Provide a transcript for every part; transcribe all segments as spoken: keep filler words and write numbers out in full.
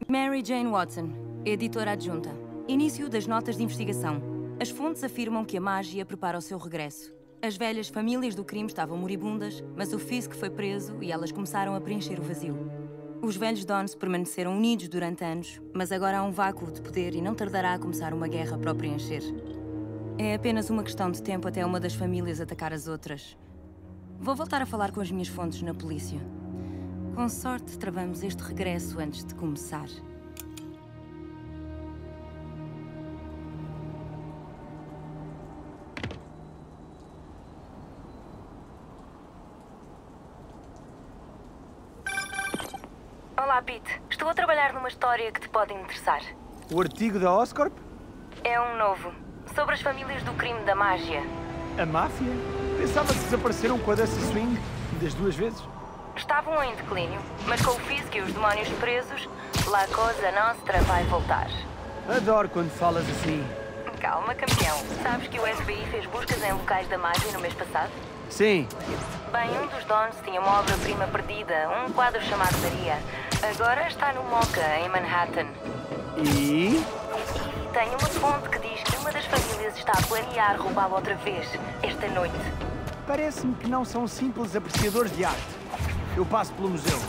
Mary Jane Watson, editora adjunta. Início das notas de investigação. As fontes afirmam que a mágia prepara o seu regresso. As velhas famílias do crime estavam moribundas, mas o Fisk foi preso e elas começaram a preencher o vazio. Os velhos Dons permaneceram unidos durante anos, mas agora há um vácuo de poder e não tardará a começar uma guerra para o preencher. É apenas uma questão de tempo até uma das famílias atacar as outras. Vou voltar a falar com as minhas fontes na polícia. Com sorte, travamos este regresso antes de começar. Olá, Pete. Estou a trabalhar numa história que te pode interessar. O artigo da Oscorp? É um novo. Sobre as famílias do crime da mágia. A máfia? Pensava que desapareceram com a Dessa Swing das duas vezes. Estavam em declínio, mas com o Fisk e os demónios presos, La Cosa Nostra vai voltar. Adoro quando falas assim. Calma, campeão. Sabes que o F B I fez buscas em locais da mágia no mês passado? Sim. Bem, um dos Dons tinha uma obra-prima perdida, um quadro chamado Maria. Agora está no Mocha, em Manhattan. E? E tem uma fonte que diz que uma das famílias está a planear roubá-lo outra vez, esta noite. Parece-me que não são simples apreciadores de arte. Eu passo pelo museu.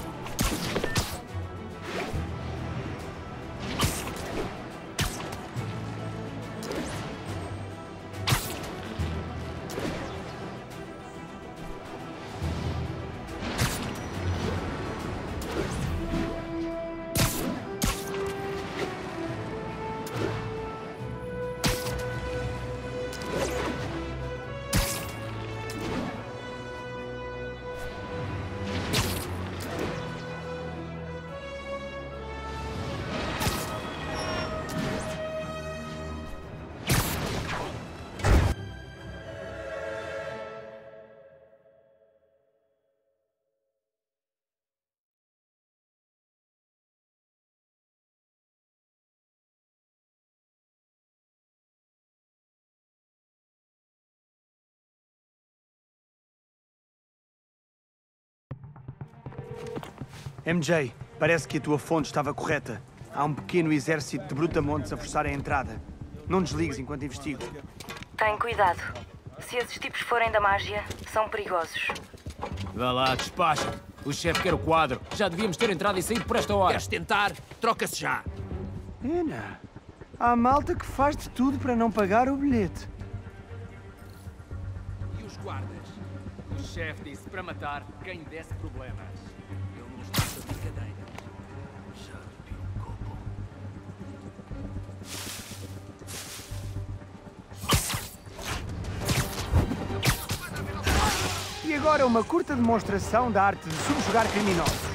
M J, parece que a tua fonte estava correta. Há um pequeno exército de brutamontes a forçar a entrada. Não desligues enquanto investigo. Tem cuidado. Se esses tipos forem da mágia, são perigosos. Vá lá, despacha. O chefe quer o quadro. Já devíamos ter entrado e saído por esta hora. Queres tentar? Troca-se já. Ana, há malta que faz de tudo para não pagar o bilhete. E os guardas? O chefe disse para matar quem desse problemas. Ele não está de brincadeira. Já vi o copo. E agora uma curta demonstração da arte de subjugar criminosos.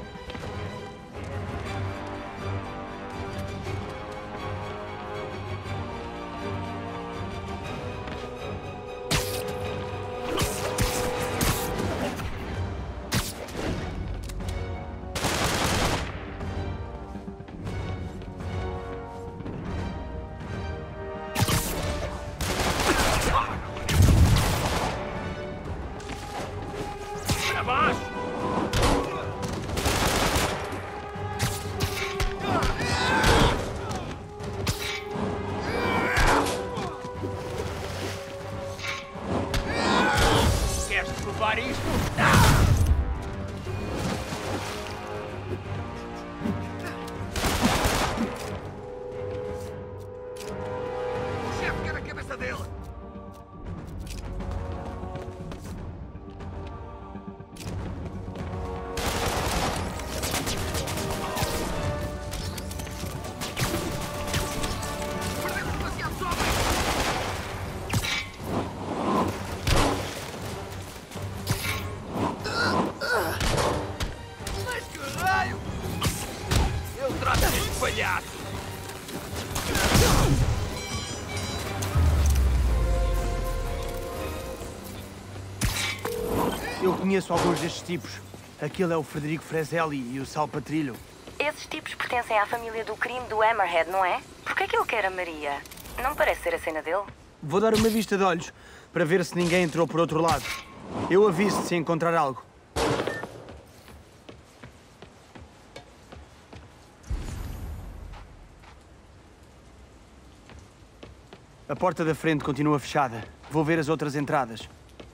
Eu conheço alguns destes tipos. Aquele é o Frederico Freselli e o Sal Patrilho. Esses tipos pertencem à família do crime do Hammerhead, não é? Por que é que ele quer a Maria? Não parece ser a cena dele. Vou dar uma vista de olhos para ver se ninguém entrou por outro lado. Eu aviso-te se encontrar algo. A porta da frente continua fechada. Vou ver as outras entradas.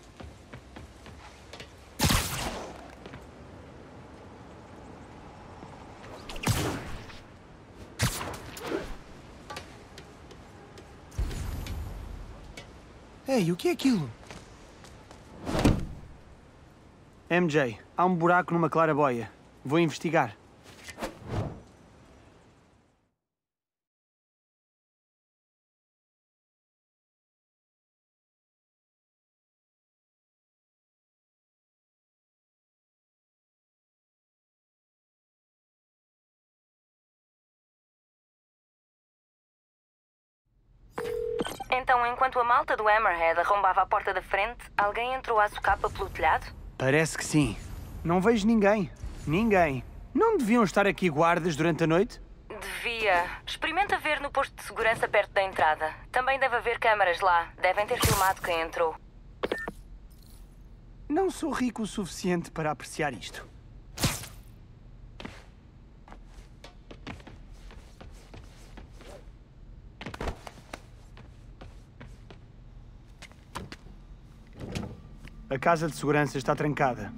Ei, o que é aquilo? M J, há um buraco numa claraboia. Vou investigar. Então, enquanto a malta do Hammerhead arrombava a porta da frente, alguém entrou à socapa pelo telhado? Parece que sim. Não vejo ninguém. Ninguém. Não deviam estar aqui guardas durante a noite? Devia. Experimenta ver no posto de segurança perto da entrada. Também deve haver câmaras lá. Devem ter filmado quem entrou. Não sou rico o suficiente para apreciar isto. A casa de segurança está trancada.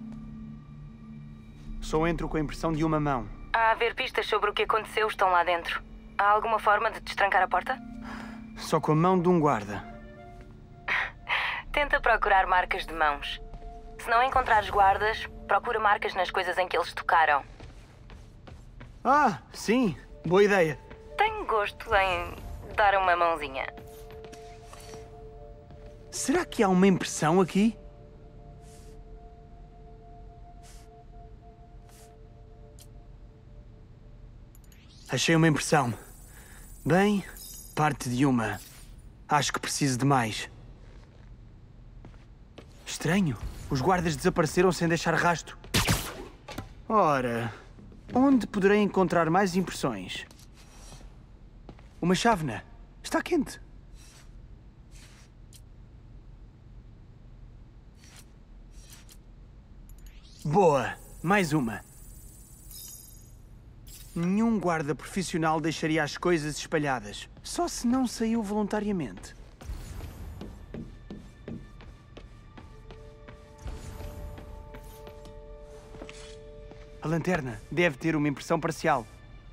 Só entro com a impressão de uma mão. Há a haver pistas sobre o que aconteceu estão lá dentro. Há alguma forma de destrancar a porta? Só com a mão de um guarda. Tenta procurar marcas de mãos. Se não encontrares guardas, procura marcas nas coisas em que eles tocaram. Ah, sim. Boa ideia. Tenho gosto em dar uma mãozinha. Será que há uma impressão aqui? Achei uma impressão. Bem, parte de uma. Acho que preciso de mais. Estranho. Os guardas desapareceram sem deixar rastro. Ora, onde poderei encontrar mais impressões? Uma chávena. Está quente. Boa. Mais uma. Nenhum guarda profissional deixaria as coisas espalhadas. Só se não saiu voluntariamente. A lanterna deve ter uma impressão parcial.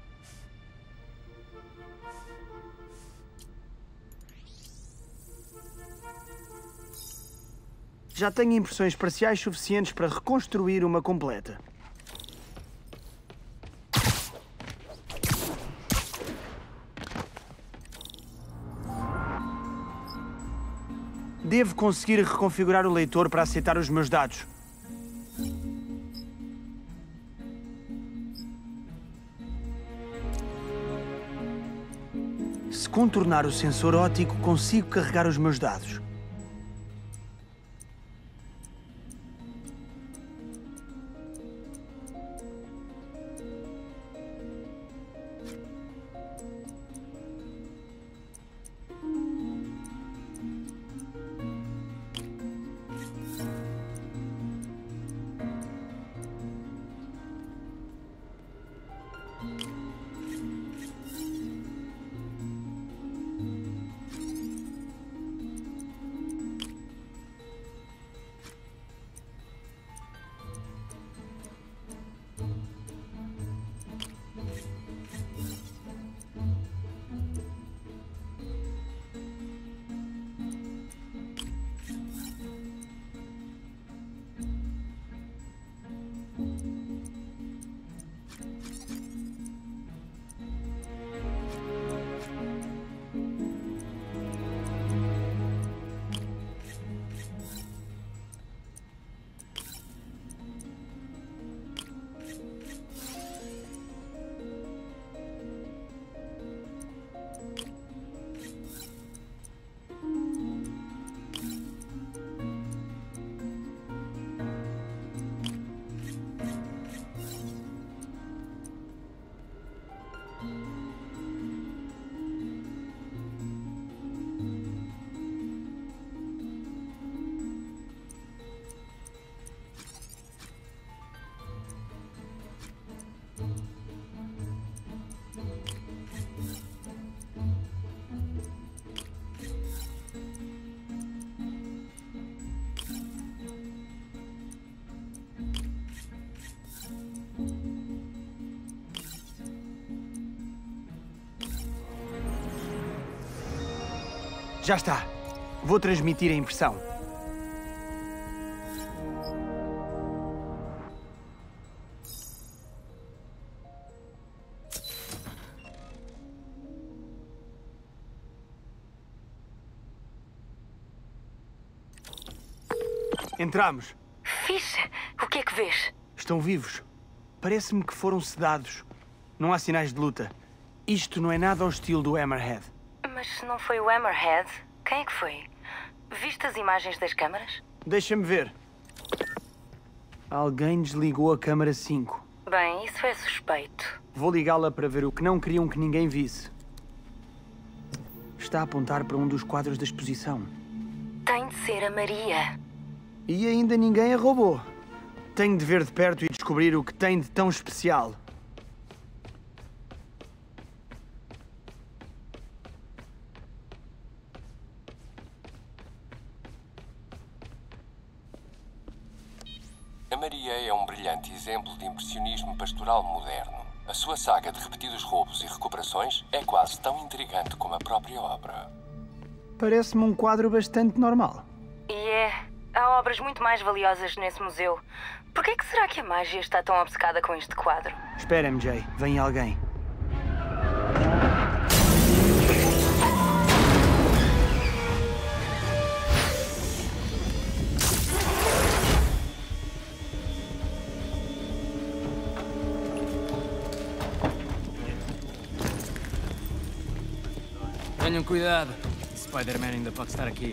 Já tenho impressões parciais suficientes para reconstruir uma completa. Devo conseguir reconfigurar o leitor para aceitar os meus dados. Se contornar o sensor óptico, consigo carregar os meus dados. Já está. Vou transmitir a impressão. Entramos. Fixe. O que é que vês? Estão vivos. Parece-me que foram sedados. Não há sinais de luta. Isto não é nada ao estilo do Hammerhead. Mas se não foi o Hammerhead, quem é que foi? Viste as imagens das câmaras? Deixa-me ver. Alguém desligou a câmara cinco. Bem, isso é suspeito. Vou ligá-la para ver o que não queriam que ninguém visse. Está a apontar para um dos quadros da exposição. Tem de ser a Maria. E ainda ninguém a roubou. Tenho de ver de perto e descobrir o que tem de tão especial. A Maria é um brilhante exemplo de impressionismo pastoral moderno. A sua saga de repetidos roubos e recuperações é quase tão intrigante como a própria obra. Parece-me um quadro bastante normal. E é. Há obras muito mais valiosas nesse museu. Por que é que será que a mágia está tão obcecada com este quadro? Espera, M J. Vem alguém. Tenham cuidado. Spider-Man ainda pode estar aqui.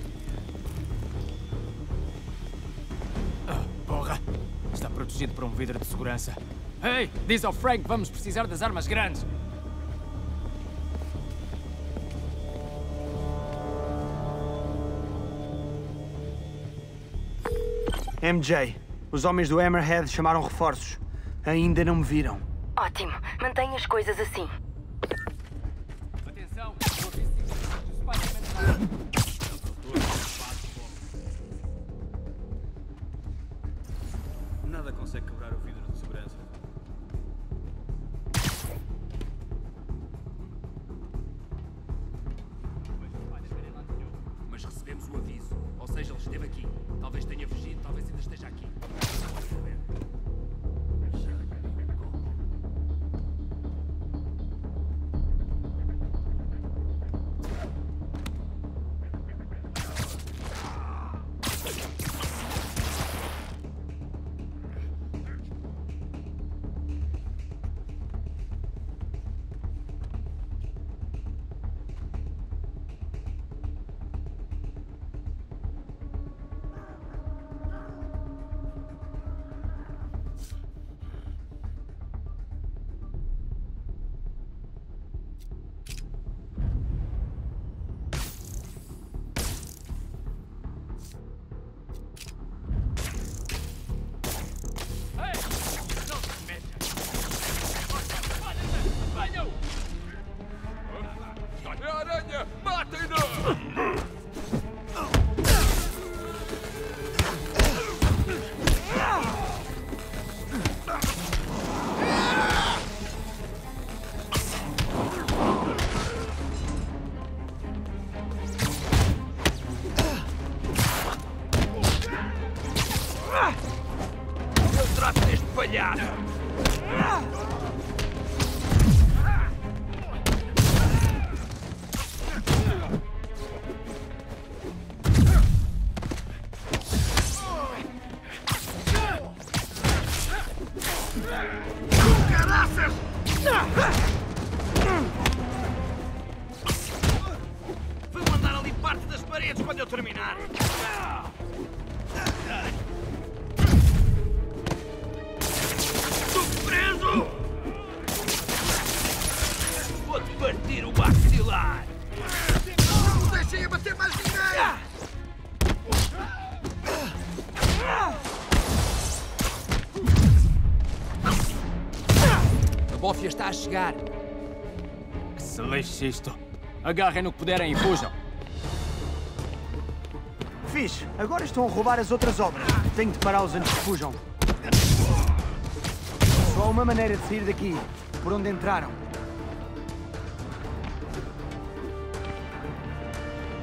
Ah, porra! Está protegido por um vidro de segurança. Hey! Diz ao Frank que vamos precisar das armas grandes. M J, os homens do Hammerhead chamaram reforços. Ainda não me viram. Ótimo. Mantenha as coisas assim. Atenção! O Spider-Man... Nada consegue quebrar o vidro de segurança. Mas recebemos o aviso. Ou seja, ele esteve aqui. Talvez tenha fugido, talvez ainda esteja aqui. Vamos saber. Aranha! Matem-no! Eu trato deste palhaço! Vou mandar ali parte das paredes quando eu terminar. Estou preso! Vou-te partir o maxilar! Não me deixem abater mais ninguém! A bófia está a chegar. Que se lixe isto. Agarrem no que puderem e fujam. Fixe, agora estão a roubar as outras obras. Tenho de pará-los antes que fujam. Só há uma maneira de sair daqui. Por onde entraram.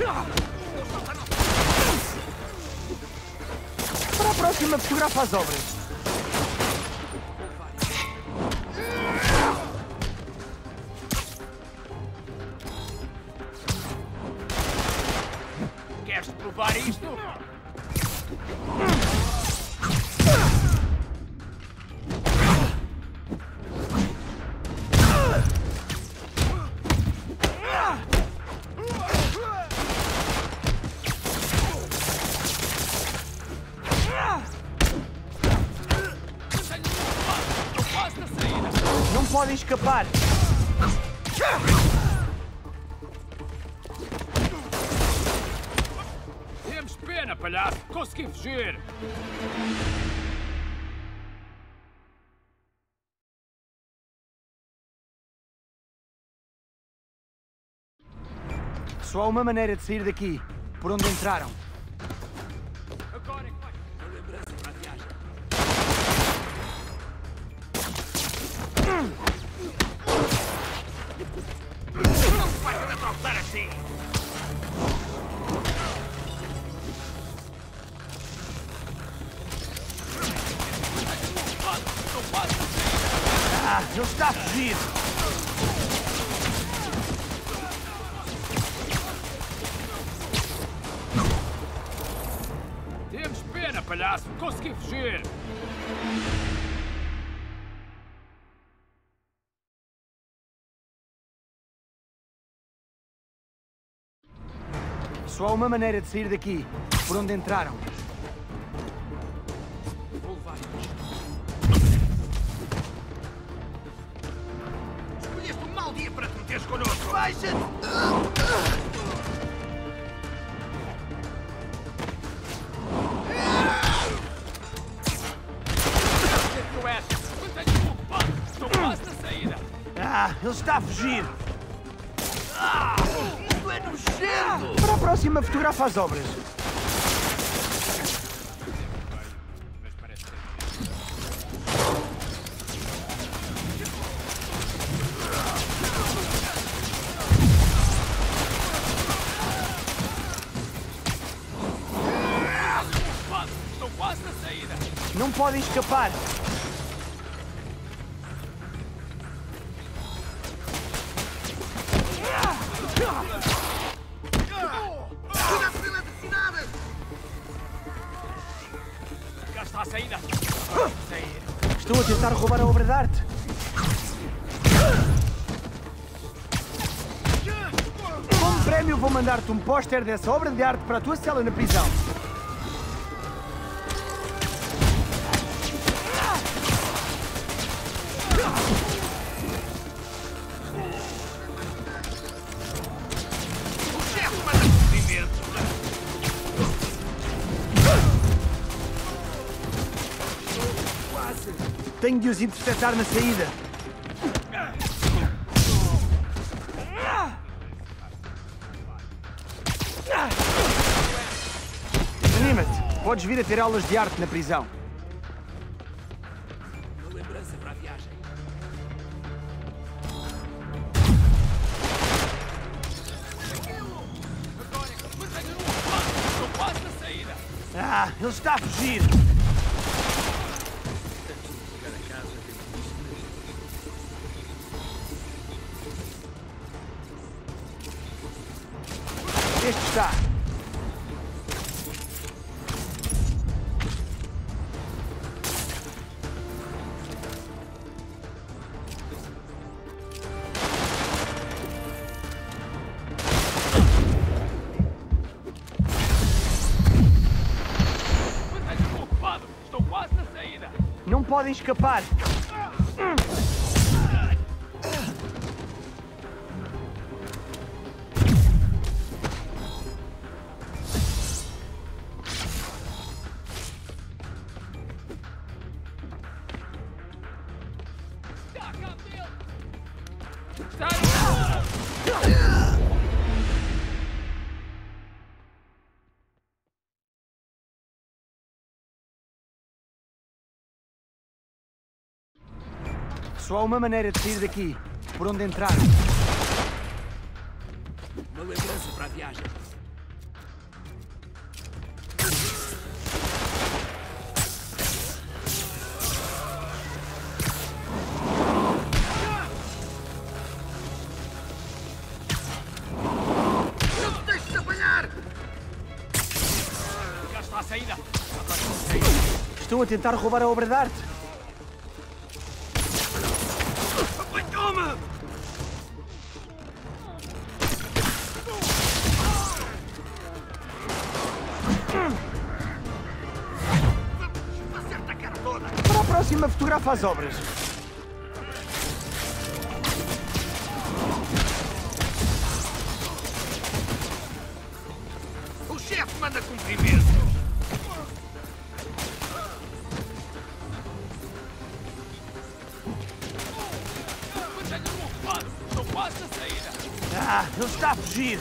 Para a próxima, fotografa as obras. Queres provar isto? Não podem escapar! Temos pena, palhaço! Consegui fugir! Só há uma maneira de sair daqui, por onde entraram. Agora é que vai! Uma lembrança para a viagem. Não se vai atravessar assim! Ah, ele está a fugir! Temos pena, palhaço! Consegui fugir! Só há uma maneira de sair daqui, por onde entraram. Vou levar isto. Escolheste um mau dia para te meteres connosco! Baixa-te! Tu és! Mantenha-me ocupado! Estou quase na saída! Ah, ele está a fugir! Isto é nojento! Para a próxima, fotografa as obras. Mas parece ser. Estou quase na saída! Não podem escapar! Já está a saída! Sair! Estou a tentar roubar a obra de arte. Como prémio, vou mandar-te um póster dessa obra de arte para a tua cela na prisão. O chefe manda movimento! Tenho de os interceptar na saída. Anima-te. Podes vir a ter aulas de arte na prisão. Uma lembrança para a viagem. Agora, mantenha-me ocupado! Estou quase na saída! Ah, ele está a fugir. Este está. Mantenha-me ocupado! Estou quase na saída! Não podem escapar. Está a cabo dele! Está... Só há uma maneira de sair daqui, por onde entraram. Uma lembrança para a viagem. Estou a tentar roubar a obra de arte. Toma! Acerta a cara toda! Para a próxima, fotografa as obras. O chefe manda cumprimentos! Ah, ele está a fugir!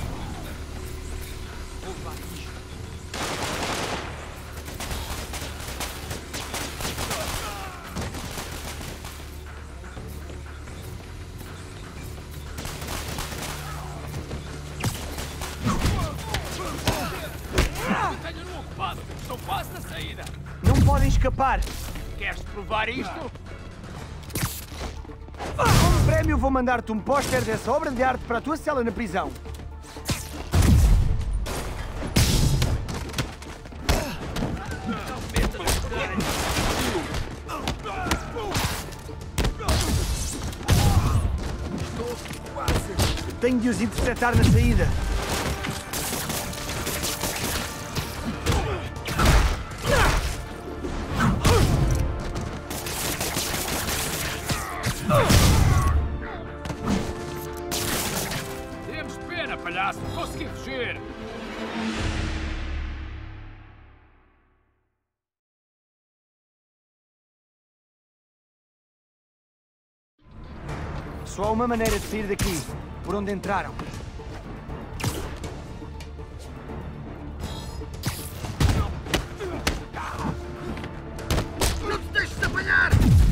Mantenha-no ocupado! Estou quase na saída! Não podem escapar! Queres provar isto? Como prémio, vou mandar-te um póster dessa obra de arte para a tua cela na prisão. Tenho de os interceptar na saída. Temos pena, palhaço! Consegui fugir! Só há uma maneira de sair daqui, por onde entraram. Não te deixes apanhar!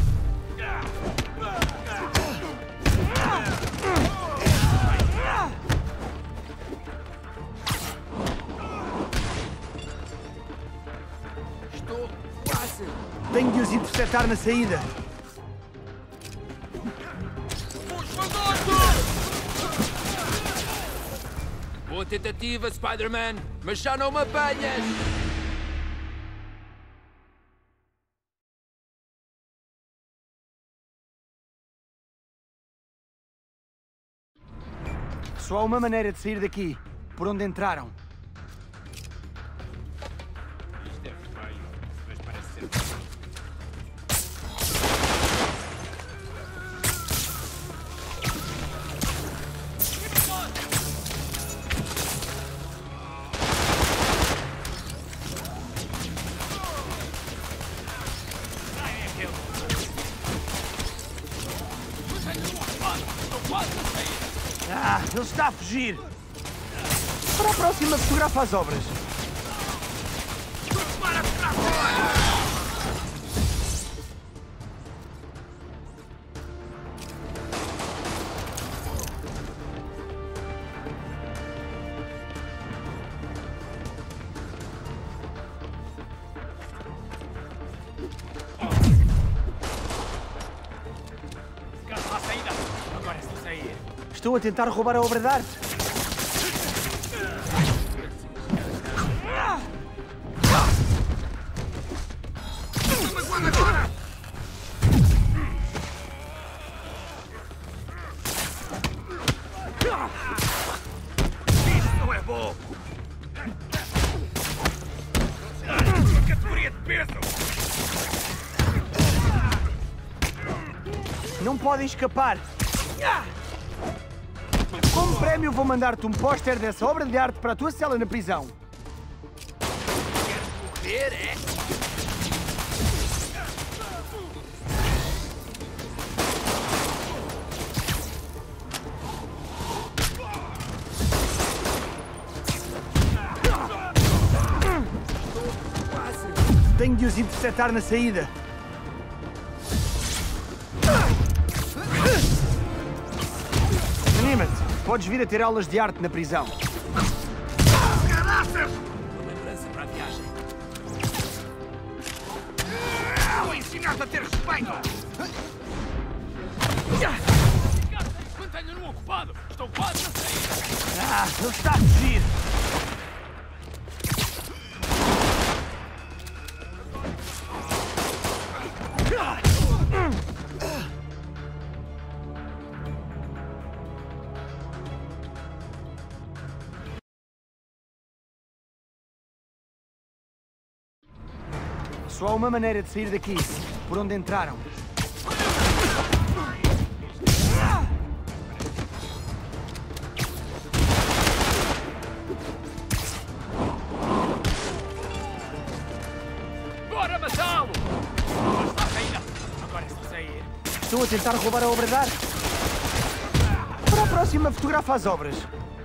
Estou quase! Tenho de os interceptar na saída. Boa tentativa, Spider-Man, mas já não me apanhas! Só há uma maneira de sair daqui, por onde entraram. Isto é feio, mas parece ser... Ah, ele está a fugir! Para a próxima, fotografa as obras. Gato à saída! Agora é só sair! Estou a tentar roubar a obra de arte. Magoando agora! Isso não é bom! Uma categoria de peso! Não podem escapar! Como prémio, vou mandar-te um póster dessa obra de arte para a tua cela na prisão. Queres morrer, é? Tenho de os interceptar na saída. Anima-te. Podes vir a ter aulas de arte na prisão. Caraças! Uma lembrança para a viagem. Vou ensinar-te a ter respeito! Mantenha-no ocupado! Estou quase na saída! Ah, ele está a fugir! Só há uma maneira de sair daqui. Por onde entraram. Bora matá-lo! Está a saída! Agora é só sair. Estão a tentar roubar a obra de arte. Para a próxima, fotografa as obras.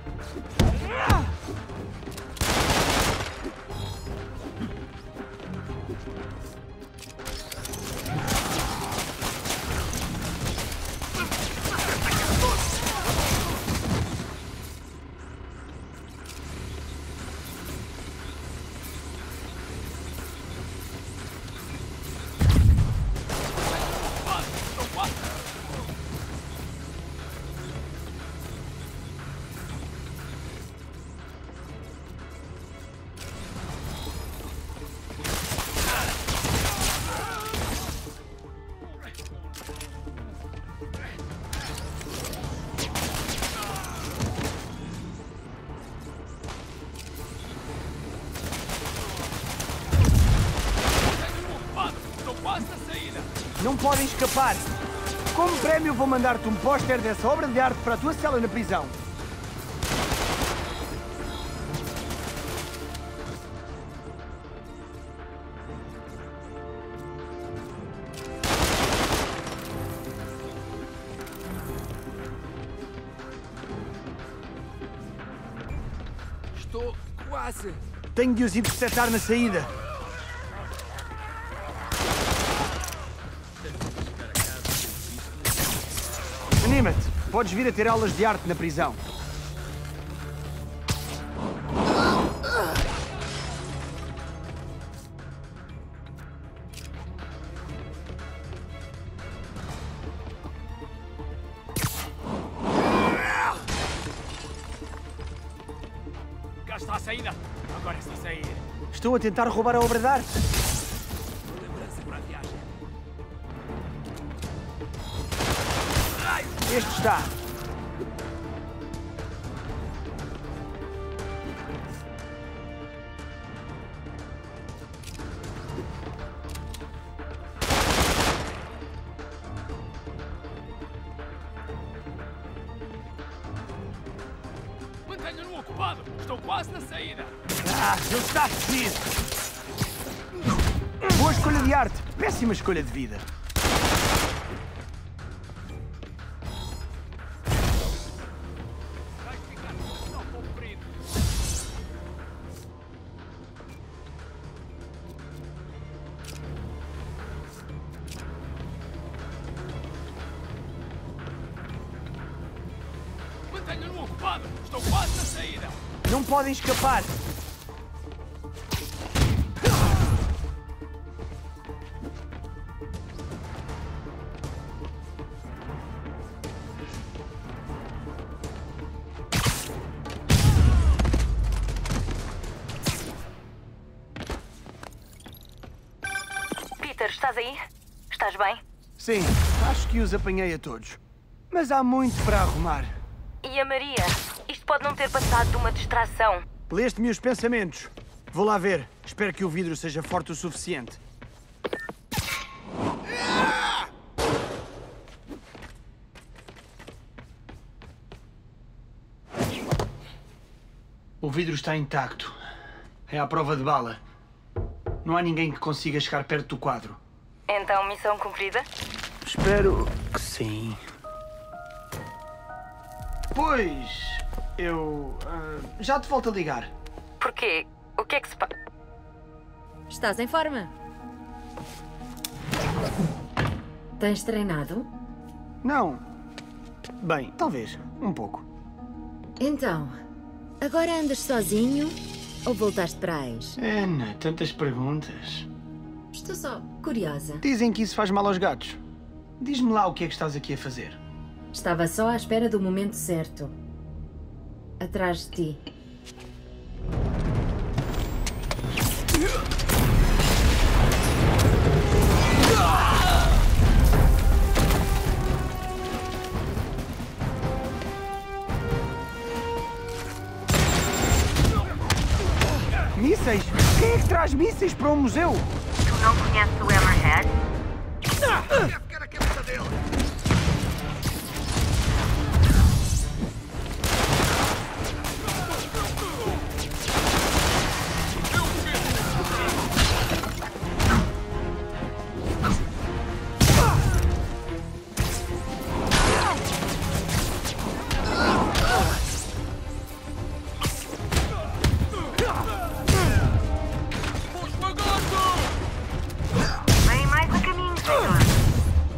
Não podem escapar. Como prémio vou mandar-te um póster dessa obra de arte para a tua cela na prisão. Estou quase. Tenho de os interceptar na saída. Anima-te. Podes vir a ter aulas de arte na prisão. Cá está a saída. Agora é só sair. Estou a tentar roubar a obra de arte. Lembrança para a viagem. Este está. Mantenha-no ocupado. Estou quase na saída. Ah, ele está fedido. Boa escolha de arte. Péssima escolha de vida. Mantenha-no ocupado. Estou quase na saída. Não podem escapar. Peter, estás aí? Estás bem? Sim, acho que os apanhei a todos. Mas há muito para arrumar. E a Maria? Isto pode não ter passado de uma distração. Leste-me os pensamentos. Vou lá ver. Espero que o vidro seja forte o suficiente. O vidro está intacto. É à prova de bala. Não há ninguém que consiga chegar perto do quadro. Então, missão cumprida? Espero que sim. Pois, eu ah, já te volto a ligar. Porquê? O que é que se passa? Estás em forma? Tens treinado? Não. Bem, talvez. Um pouco. Então, agora andas sozinho ou voltaste para a ex? Ana, tantas perguntas. Estou só curiosa. Dizem que isso faz mal aos gatos. Diz-me lá o que é que estás aqui a fazer. Estava só à espera do momento certo. Atrás de ti. Mísseis? Quem é que traz mísseis para um museu? Não conhece o Hammerhead? Deve ficar a cabeça dele. Vem mais a caminho, senhor.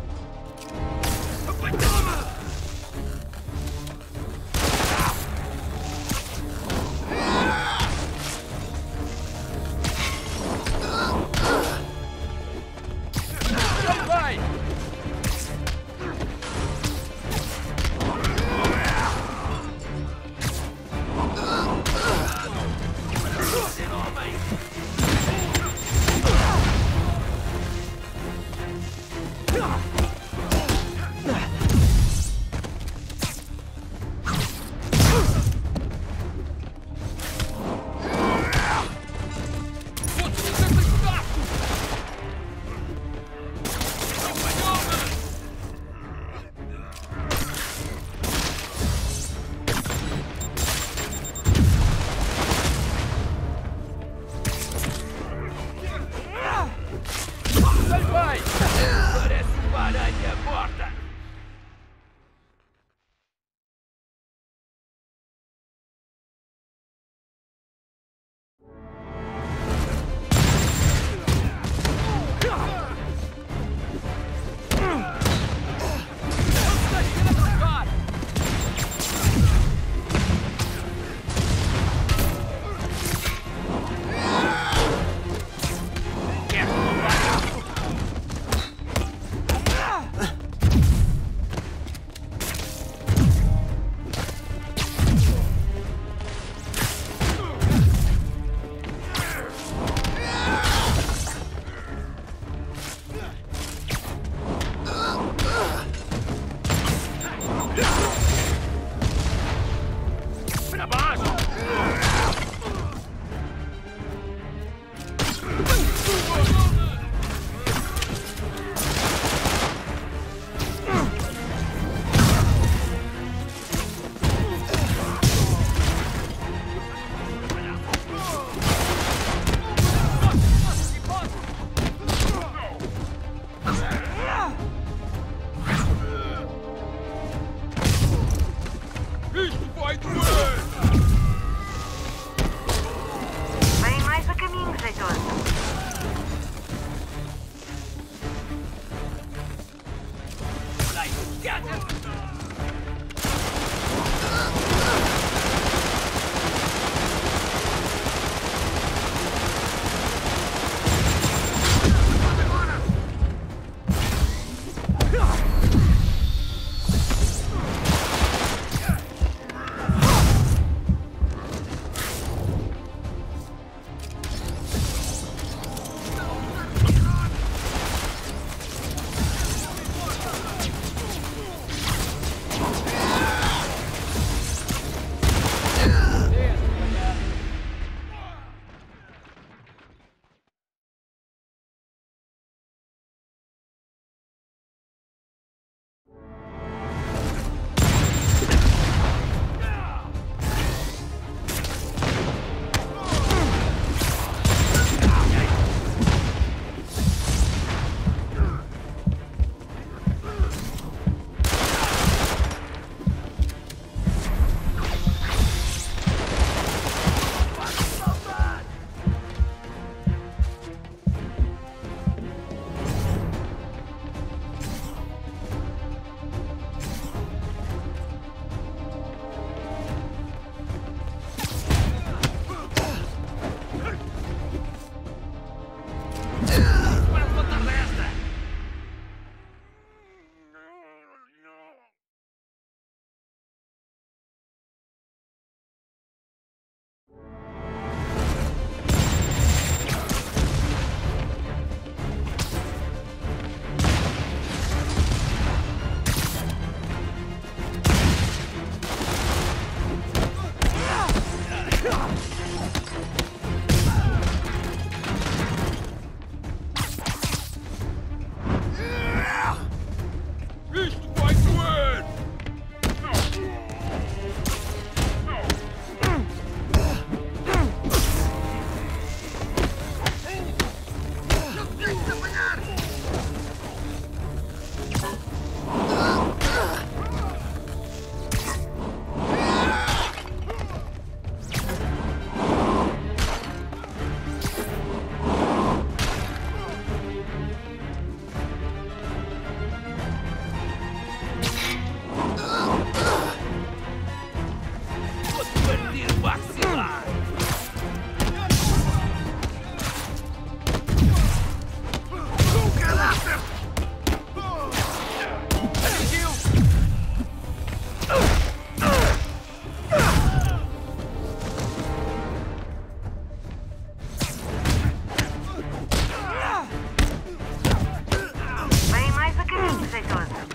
maxilar! Com caráter! Atingiu! Bem mais a caminho, jeitoso.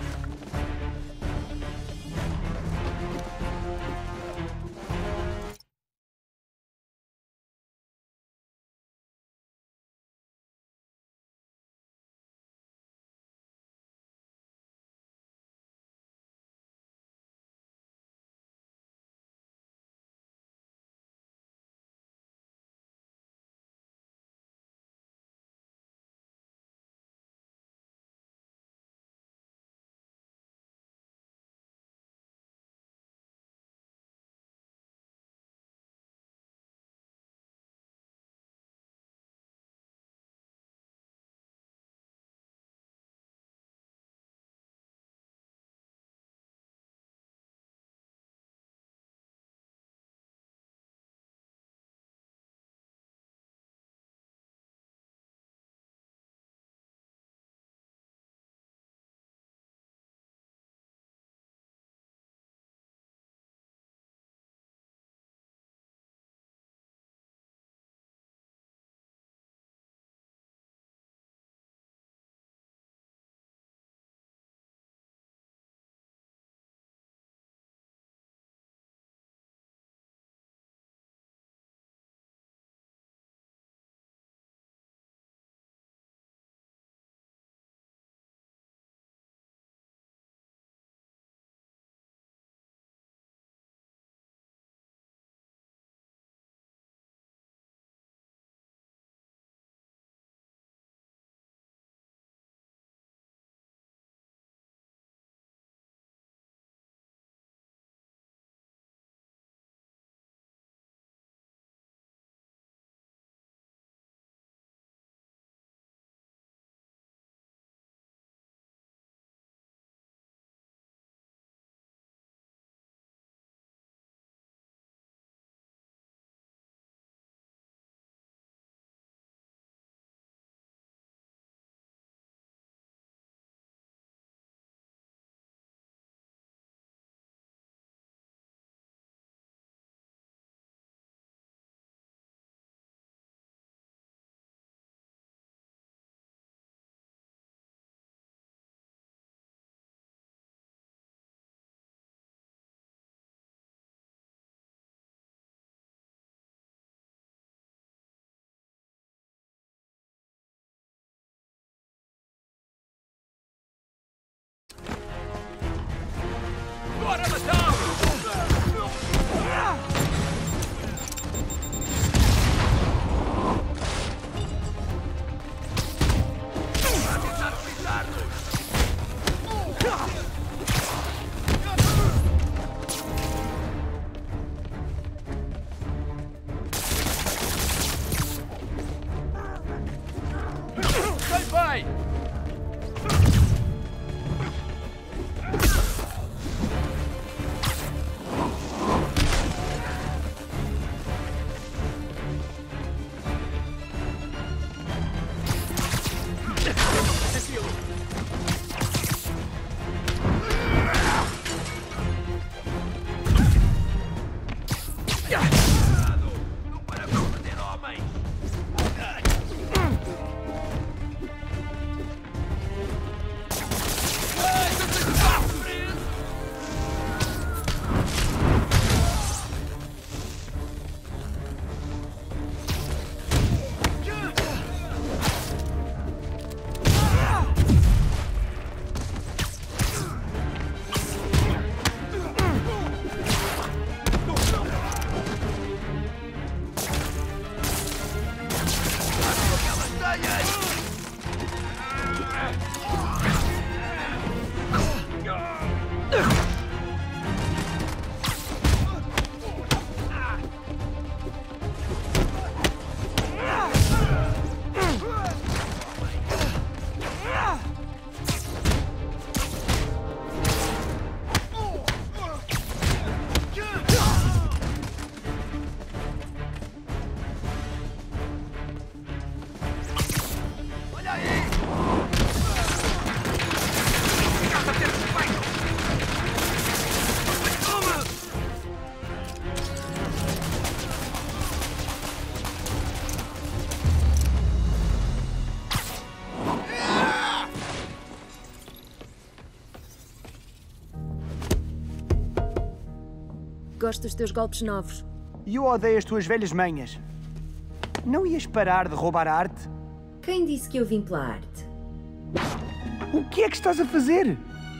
gosto dos teus golpes novos. E eu odeio as tuas velhas manhas. Não ias parar de roubar a arte? Quem disse que eu vim pela arte? O que é que estás a fazer?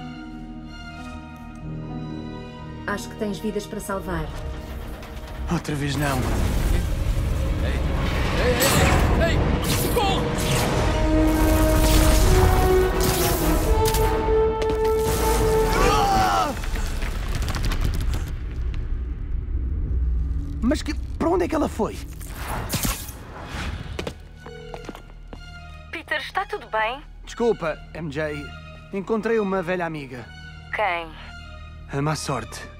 Acho que tens vidas para salvar. Outra vez não. Ei! Socorro! Mas que... para onde é que ela foi? Peter, está tudo bem? Desculpa, M J. Encontrei uma velha amiga. Quem? A má sorte.